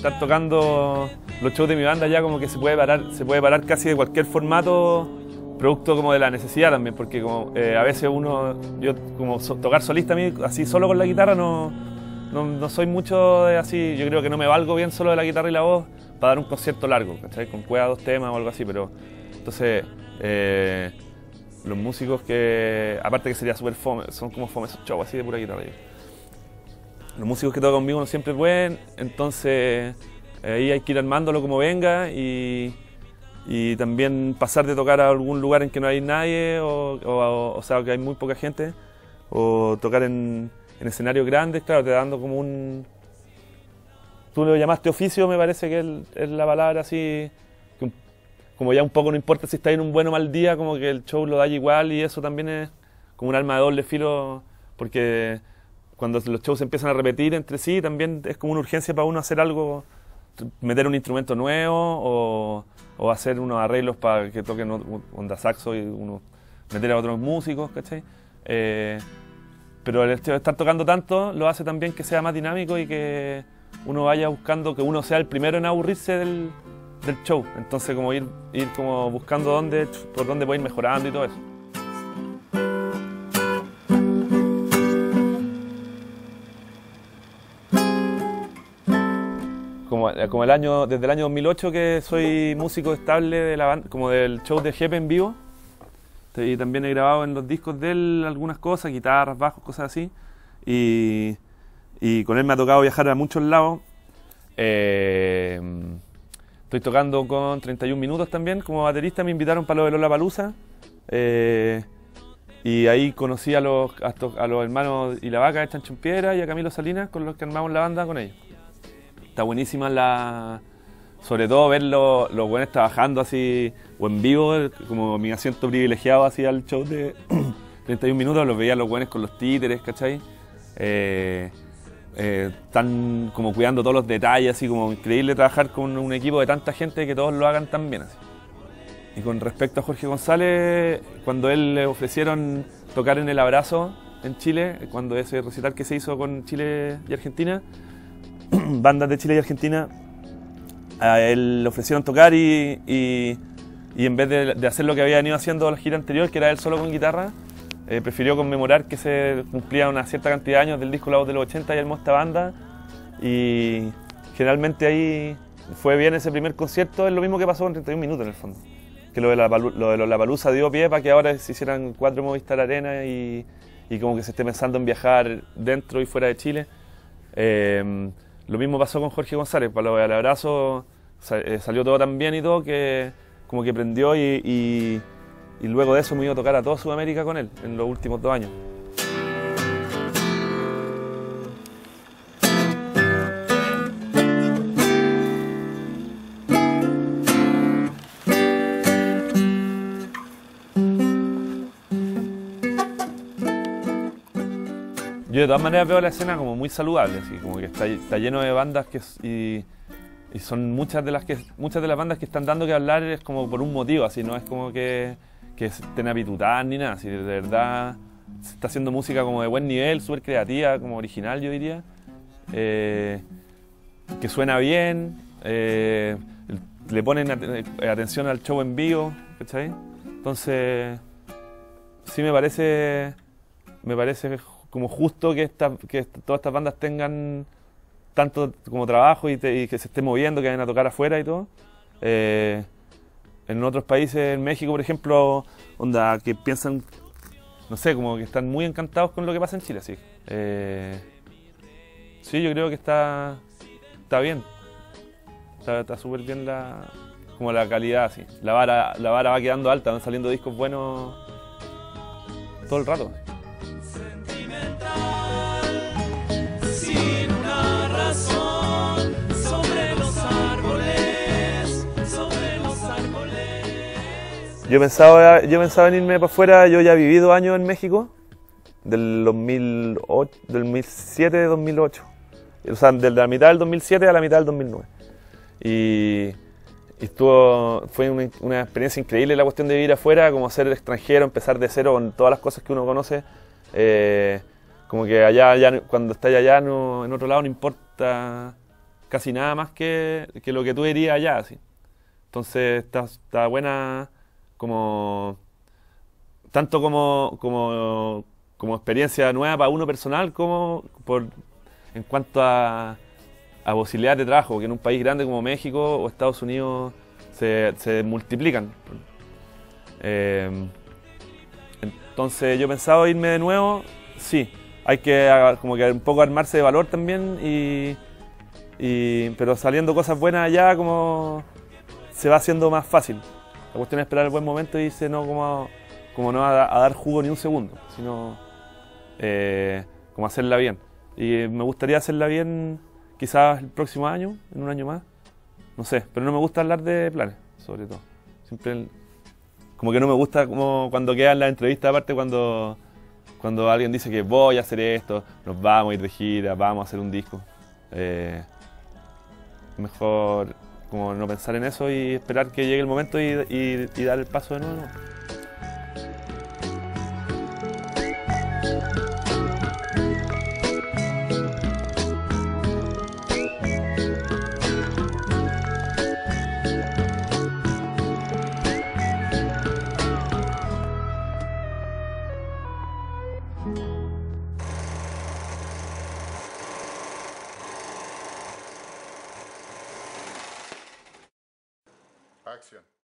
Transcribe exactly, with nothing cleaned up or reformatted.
estar tocando los shows de mi banda ya como que se puede parar, se puede parar casi de cualquier formato, producto como de la necesidad también, porque como eh, a veces uno, yo como so, tocar solista a mí, así solo con la guitarra no, no, no soy mucho de así, yo creo que no me valgo bien solo de la guitarra y la voz para dar un concierto largo, ¿cachai? Con cueva dos temas o algo así, pero entonces eh, los músicos que, aparte que sería súper fome, son como fome esos shows así de pura guitarra. Los músicos que tocan conmigo no siempre pueden, entonces eh, ahí hay que ir armándolo como venga y, y también pasar de tocar a algún lugar en que no hay nadie, o, o, o sea, que hay muy poca gente, o tocar en, en escenarios grandes, claro, te dando como un... Tú lo llamaste oficio, me parece que es, es la palabra así, que un, como ya un poco no importa si estás en un buen o mal día, como que el show lo da igual y eso también es como un arma de doble filo, porque cuando los shows se empiezan a repetir entre sí, también es como una urgencia para uno hacer algo, meter un instrumento nuevo o, o hacer unos arreglos para que toquen onda saxo y uno meter a otros músicos, ¿cachai? Eh, pero el hecho de estar tocando tanto lo hace también que sea más dinámico y que uno vaya buscando, que uno sea el primero en aburrirse del, del show. Entonces como ir, ir como buscando dónde, por dónde puede ir mejorando y todo eso. Como, como el año, desde el año dos mil ocho que soy músico estable de la banda, como del show de Jepe en vivo. Y también he grabado en los discos de él algunas cosas, guitarras, bajos, cosas así. Y, y con él me ha tocado viajar a muchos lados. Eh, estoy tocando con treinta y un minutos también, como baterista me invitaron para lo de Lollapalooza. Eh, y ahí conocí a los, a, estos, a los hermanos y la vaca de Chancho en Piedra y a Camilo Salinas, con los que armamos la banda con ellos. Está buenísima la... Sobre todo ver los, los buenos trabajando así, o en vivo, como mi asiento privilegiado así al show de treinta y un minutos, los veía los buenos con los títeres, ¿cachai? Eh, eh, están como cuidando todos los detalles, así como increíble trabajar con un equipo de tanta gente que todos lo hagan tan bien. Así. Y con respecto a Jorge González, cuando él le ofrecieron tocar en El Abrazo en Chile, cuando ese recital que se hizo con Chile y Argentina, bandas de Chile y Argentina, a él le ofrecieron tocar y, y, y en vez de, de hacer lo que había venido haciendo la gira anterior, que era él solo con guitarra, eh, prefirió conmemorar que se cumplía una cierta cantidad de años del disco La Voz de los ochenta y armó esta banda. Y generalmente ahí fue bien ese primer concierto, es lo mismo que pasó con treinta y un minutos en el fondo. Que lo de la, lo de Lollapalooza dio pie para que ahora se hicieran cuatro Movistar Arena y, y como que se esté pensando en viajar dentro y fuera de Chile. Eh, Lo mismo pasó con Jorge González, para lo del abrazo salió todo tan bien y todo que como que prendió y, y, y luego de eso me iba a tocar a toda Sudamérica con él en los últimos dos años. Yo de todas maneras veo la escena como muy saludable, así, como que está, está lleno de bandas que, y, y son muchas de las que muchas de las bandas que están dando que hablar es como por un motivo, así, no es como que, que estén apitutadas ni nada, así, de verdad se está haciendo música como de buen nivel, súper creativa, como original yo diría, eh, que suena bien, eh, le ponen atención al show en vivo, ¿cachai? Entonces sí me parece, me parece como justo que, esta, que todas estas bandas tengan tanto como trabajo y, te, y que se estén moviendo, que vayan a tocar afuera y todo. Eh, en otros países, en México por ejemplo, onda, que piensan, no sé, como que están muy encantados con lo que pasa en Chile, sí. Eh, sí, yo creo que está, está bien, está súper bien la, como la calidad, sí. La vara, la vara va quedando alta, van saliendo discos buenos todo el rato. Yo pensaba, yo pensaba en irme para afuera, yo ya he vivido años en México, del dos mil ocho, del dos mil siete a dos mil ocho, o sea, de la mitad del dos mil siete a la mitad del dos mil nueve. Y, y estuvo, fue una, una experiencia increíble la cuestión de vivir afuera, como ser extranjero, empezar de cero con todas las cosas que uno conoce. Eh, como que allá, ya, cuando estás allá no, en otro lado no importa casi nada más que, que lo que tú dirías allá, así. Entonces está, está buena como tanto como, como, como experiencia nueva para uno personal como por en cuanto a, a posibilidades de trabajo, que en un país grande como México o Estados Unidos se, se multiplican. Eh, entonces yo he pensado irme de nuevo, sí, hay que ah, como que un poco armarse de valor también, y, y, pero saliendo cosas buenas allá como se va haciendo más fácil. La cuestión es esperar el buen momento y irse no como, como no a, a dar jugo ni un segundo, sino eh, como hacerla bien. Y me gustaría hacerla bien quizás el próximo año, en un año más, no sé, pero no me gusta hablar de planes, sobre todo. Siempre el- como que no me gusta como cuando quedan las entrevistas, aparte cuando, cuando alguien dice que voy a hacer esto, nos vamos a ir de gira, vamos a hacer un disco. Eh, mejor como no pensar en eso y esperar que llegue el momento y, y- y dar el paso de nuevo. Acción.